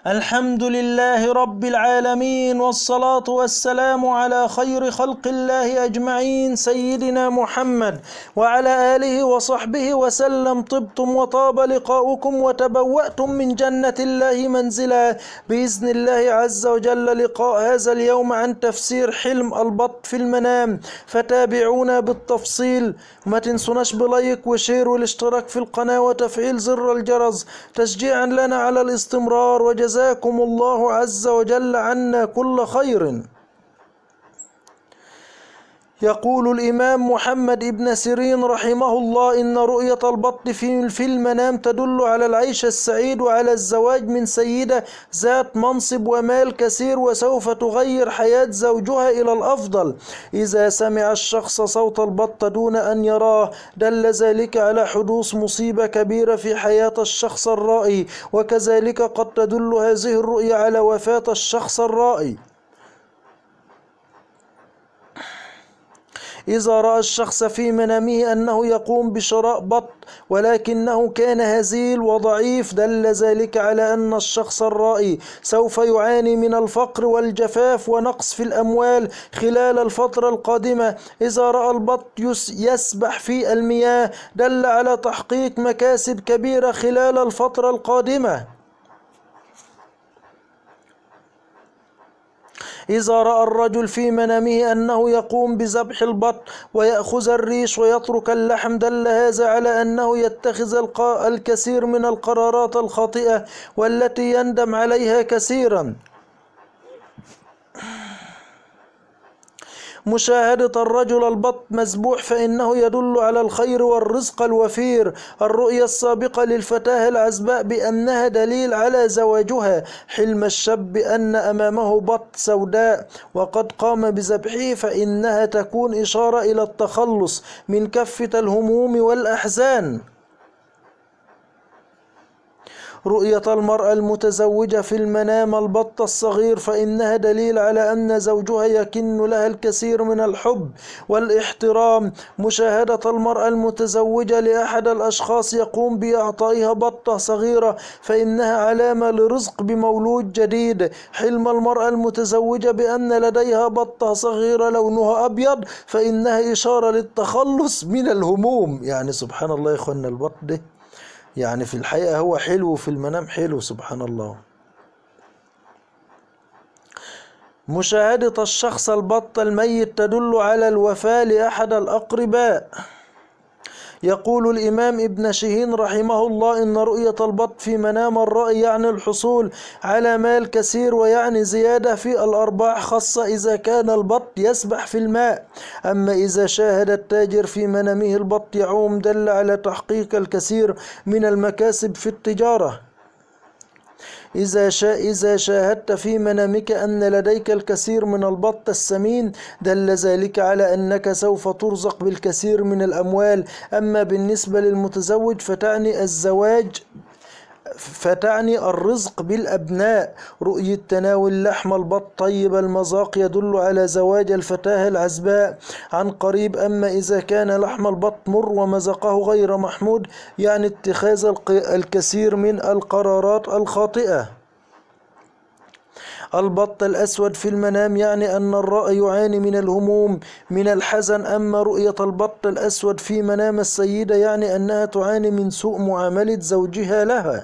الحمد لله رب العالمين، والصلاة والسلام على خير خلق الله أجمعين سيدنا محمد وعلى آله وصحبه وسلم. طبتم وطاب لقاؤكم وتبوأتم من جنة الله منزلا بإذن الله عز وجل. لقاء هذا اليوم عن تفسير حلم البط في المنام، فتابعونا بالتفصيل. ما تنسوناش بلايك وشير والاشتراك في القناة وتفعيل زر الجرس تشجيعا لنا على الاستمرار، وجزاكم الله عز وجل عنا كل خير. يقول الإمام محمد بن سيرين رحمه الله: إن رؤية البط في المنام تدل على العيش السعيد وعلى الزواج من سيدة ذات منصب ومال كثير، وسوف تغير حياة زوجها إلى الأفضل. إذا سمع الشخص صوت البط دون أن يراه دل ذلك على حدوث مصيبة كبيرة في حياة الشخص الرائي، وكذلك قد تدل هذه الرؤية على وفاة الشخص الرائي. إذا رأى الشخص في منامه أنه يقوم بشراء بط ولكنه كان هزيل وضعيف دل ذلك على أن الشخص الرائي سوف يعاني من الفقر والجفاف ونقص في الأموال خلال الفترة القادمة. إذا رأى البط يسبح في المياه دل على تحقيق مكاسب كبيرة خلال الفترة القادمة. إذا رأى الرجل في منامه أنه يقوم بذبح البط ويأخذ الريش ويترك اللحم دل هذا على أنه يتخذ الكثير من القرارات الخاطئة والتي يندم عليها كثيرا. مشاهدة الرجل البط مذبوح فإنه يدل على الخير والرزق الوفير. الرؤيا السابقة للفتاة العزباء بأنها دليل على زواجها. حلم الشاب بأن أمامه بط سوداء وقد قام بذبحه فإنها تكون إشارة إلى التخلص من كافة الهموم والأحزان. رؤية المرأة المتزوجة في المنام البط الصغير فإنها دليل على أن زوجها يكن لها الكثير من الحب والاحترام. مشاهدة المرأة المتزوجة لأحد الأشخاص يقوم بإعطائها بطة صغيرة فإنها علامة لرزق بمولود جديد. حلم المرأة المتزوجة بأن لديها بطة صغيرة لونها أبيض فإنها إشارة للتخلص من الهموم. يعني سبحان الله يا إخوانا، البط ده يعني في الحقيقة هو حلو، في المنام حلو، سبحان الله. مشاهدة الشخص البط الميت تدل على الوفاة لأحد الأقرباء. يقول الإمام ابن شهين رحمه الله: إن رؤية البط في منام الرأي يعني الحصول على مال كثير ويعني زيادة في الأرباح، خاصة إذا كان البط يسبح في الماء. أما إذا شاهد التاجر في منامه البط يعوم دل على تحقيق الكثير من المكاسب في التجارة. إذا شاهدت في منامك أن لديك الكثير من البط السمين دل ذلك على أنك سوف ترزق بالكثير من الأموال. أما بالنسبة للمتزوج فتعني الرزق بالأبناء. رؤية تناول لحم البط طيب المذاق يدل على زواج الفتاة العزباء عن قريب. أما إذا كان لحم البط مر ومذاقه غير محمود يعني اتخاذ الكثير من القرارات الخاطئة. البط الأسود في المنام يعني أن الرائي يعاني من الهموم من الحزن. أما رؤية البط الأسود في منام السيدة يعني أنها تعاني من سوء معاملة زوجها لها.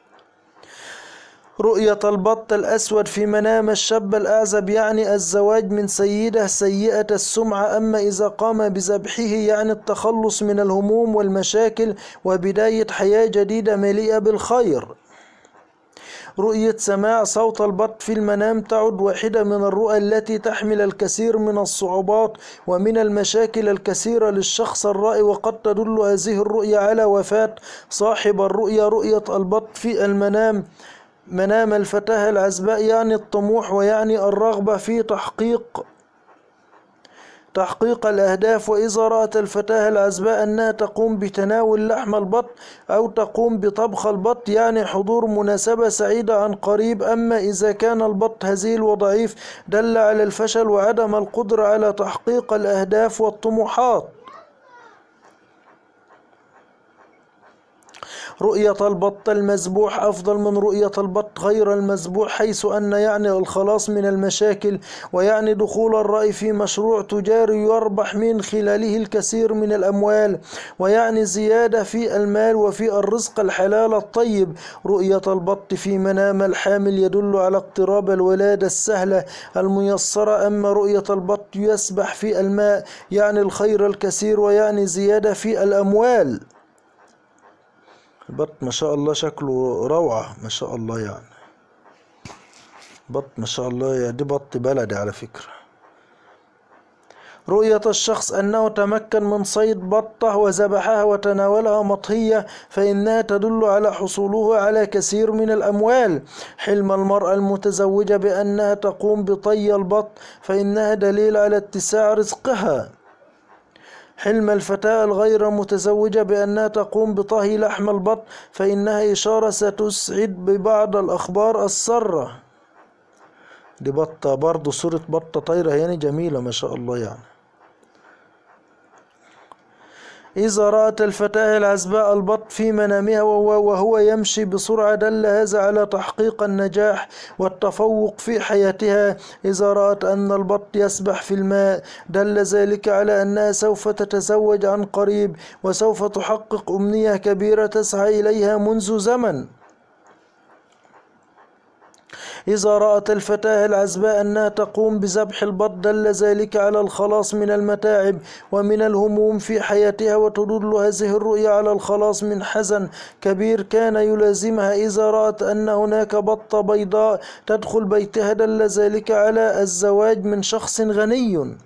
رؤية البط الأسود في منام الشاب الأعزب يعني الزواج من سيدة سيئة السمعة. أما إذا قام بذبحه يعني التخلص من الهموم والمشاكل وبداية حياة جديدة مليئة بالخير. رؤية سماع صوت البط في المنام تعد واحدة من الرؤى التي تحمل الكثير من الصعوبات ومن المشاكل الكثيرة للشخص الرائي، وقد تدل هذه الرؤية على وفاة صاحب الرؤية. رؤية البط في المنام منام الفتاة العزباء يعني الطموح ويعني الرغبة في تحقيق الأهداف. وإذا رأت الفتاة العزباء أنها تقوم بتناول لحم البط أو تقوم بطبخ البط يعني حضور مناسبة سعيدة عن قريب. أما إذا كان البط هزيل وضعيف دل على الفشل وعدم القدرة على تحقيق الأهداف والطموحات. رؤية البط المذبوح أفضل من رؤية البط غير المذبوح، حيث أن يعني الخلاص من المشاكل، ويعني دخول الرأي في مشروع تجاري يربح من خلاله الكثير من الأموال، ويعني زيادة في المال وفي الرزق الحلال الطيب. رؤية البط في منام الحامل يدل على اقتراب الولادة السهلة الميسرة، أما رؤية البط يسبح في الماء يعني الخير الكثير ويعني زيادة في الأموال. البط ما شاء الله شكله روعة ما شاء الله، يعني بط ما شاء الله، يعني دي بط بلدي على فكرة. رؤية الشخص أنه تمكن من صيد بطة وذبحها وتناولها مطهية فإنها تدل على حصوله على كثير من الأموال. حلم المرأة المتزوجة بأنها تقوم بطي البط فإنها دليل على اتساع رزقها. حلم الفتاة الغير متزوجة بأنها تقوم بطهي لحم البط فإنها إشارة ستسعد ببعض الأخبار السارة. دي بطة برضو، صورة بطة طايرة يعني جميلة ما شاء الله. يعني إذا رأت الفتاة العزباء البط في منامها وهو يمشي بسرعة دل هذا على تحقيق النجاح والتفوق في حياتها. إذا رأت أن البط يسبح في الماء دل ذلك على أنها سوف تتزوج عن قريب وسوف تحقق أمنية كبيرة تسعى إليها منذ زمن. إذا رأت الفتاة العزباء أنها تقوم بذبح البط دل ذلك على الخلاص من المتاعب ومن الهموم في حياتها، وتدل هذه الرؤيا على الخلاص من حزن كبير كان يلازمها. إذا رأت أن هناك بطة بيضاء تدخل بيتها دل ذلك على الزواج من شخص غني.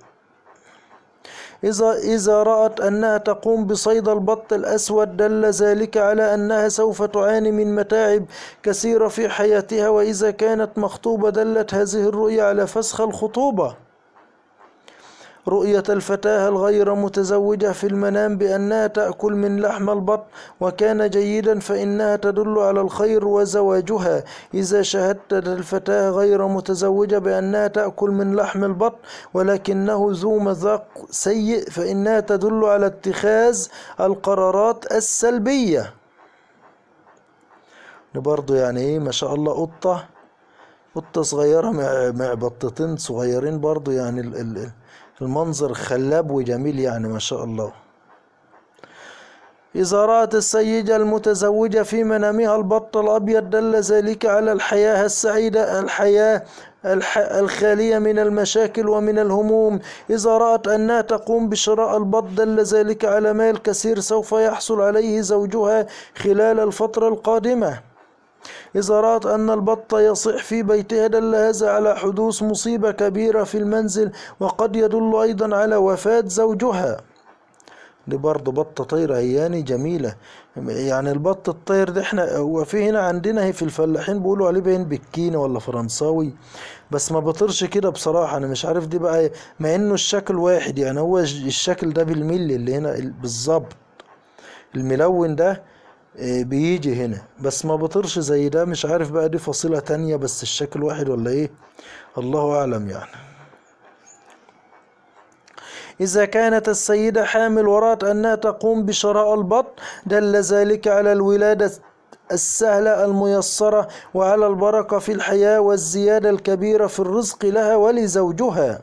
إذا رأت أنها تقوم بصيد البط الأسود دل ذلك على أنها سوف تعاني من متاعب كثيرة في حياتها. وإذا كانت مخطوبة دلت هذه الرؤيا على فسخ الخطوبة. رؤية الفتاة الغير متزوجة في المنام بأنها تأكل من لحم البط وكان جيدا فإنها تدل على الخير وزواجها. إذا شاهدت الفتاة غير متزوجة بأنها تأكل من لحم البط ولكنه ذو مذاق سيء فإنها تدل على اتخاذ القرارات السلبية. برضو يعني ايه ما شاء الله، قطة صغيرة مع بطتين صغيرين برضو، يعني المنظر خلاب وجميل يعني ما شاء الله. إذا رأت السيدة المتزوجة في منامها البط الأبيض دل ذلك على الحياة السعيدة، الحياة الخالية من المشاكل ومن الهموم. إذا رأت أنها تقوم بشراء البط دل ذلك على مال كثير سوف يحصل عليه زوجها خلال الفترة القادمة. إذا رأت أن البط يصيح في بيتها دل هذا على حدوث مصيبة كبيرة في المنزل وقد يدل أيضا على وفاة زوجها. دي برضه بطة طيرة هياني جميلة. يعني البط الطير ده احنا وفي هنا عندنا في الفلاحين بيقولوا عليه باين بكيني ولا فرنساوي، بس ما بطرش كده بصراحة. أنا مش عارف دي بقى مع إنه الشكل واحد، يعني هو الشكل ده بالملي اللي هنا بالظبط، الملون ده بيجي هنا بس ما بطرش زي ده. مش عارف بقى دي فصيلة تانية بس الشكل واحد ولا ايه، الله أعلم. يعني إذا كانت السيدة حامل ورأت أنها تقوم بشراء البط دل ذلك على الولادة السهلة الميسرة وعلى البركة في الحياة والزيادة الكبيرة في الرزق لها ولزوجها.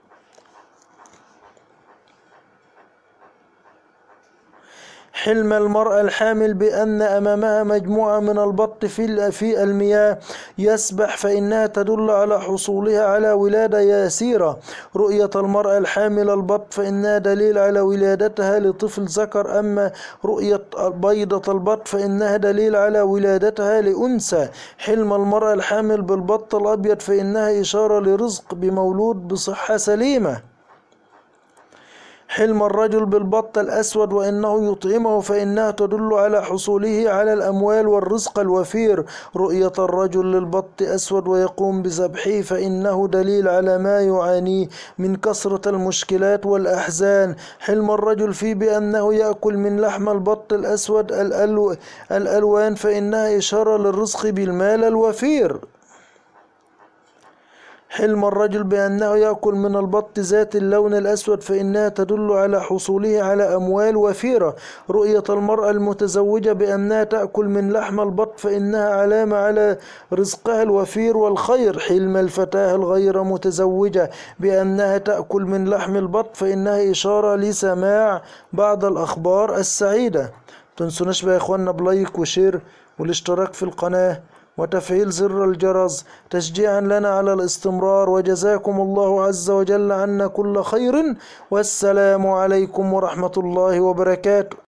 حلم المرأة الحامل بأن أمامها مجموعة من البط في المياه يسبح فإنها تدل على حصولها على ولادة يسيرة. رؤية المرأة الحامل البط فإنها دليل على ولادتها لطفل ذكر، أما رؤية بيضة البط فإنها دليل على ولادتها لأنثى. حلم المرأة الحامل بالبط الأبيض فإنها إشارة لرزق بمولود بصحة سليمة. حلم الرجل بالبط الأسود وإنه يطعمه فإنها تدل على حصوله على الأموال والرزق الوفير. رؤية الرجل للبط أسود ويقوم بذبحه فإنه دليل على ما يعانيه من كثرة المشكلات والأحزان. حلم الرجل فيه بأنه يأكل من لحم البط الأسود الألوان فإنها إشارة للرزق بالمال الوفير. حلم الرجل بأنه يأكل من البط ذات اللون الأسود فإنها تدل على حصوله على أموال وفيرة. رؤية المرأة المتزوجة بأنها تأكل من لحم البط فإنها علامة على رزقها الوفير والخير. حلم الفتاة الغير متزوجة بأنها تأكل من لحم البط فإنها إشارة لسماع بعض الأخبار السعيدة. تنسوناش بقى يا إخوانا بلايك وشير والاشتراك في القناة وتفعيل زر الجرس تشجيعا لنا على الاستمرار، وجزاكم الله عز وجل عنا كل خير، والسلام عليكم ورحمة الله وبركاته.